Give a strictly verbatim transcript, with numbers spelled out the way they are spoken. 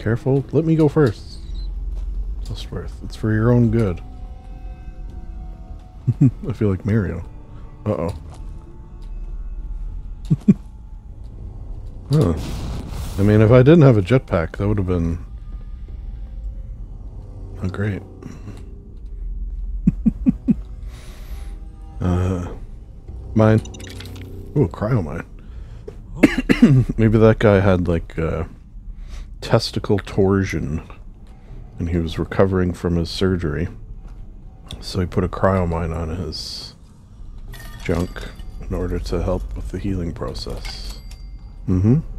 Careful. Let me go first. Dustworth. It's for your own good. I feel like Mario. Uh-oh. Huh. I mean, if I didn't have a jetpack, that would have been... Oh, great. uh, mine. Ooh, cryo mine. Maybe that guy had, like, uh, testicle torsion, and he was recovering from his surgery. So he put a cryo mine on his junk in order to help with the healing process. Mm-hmm.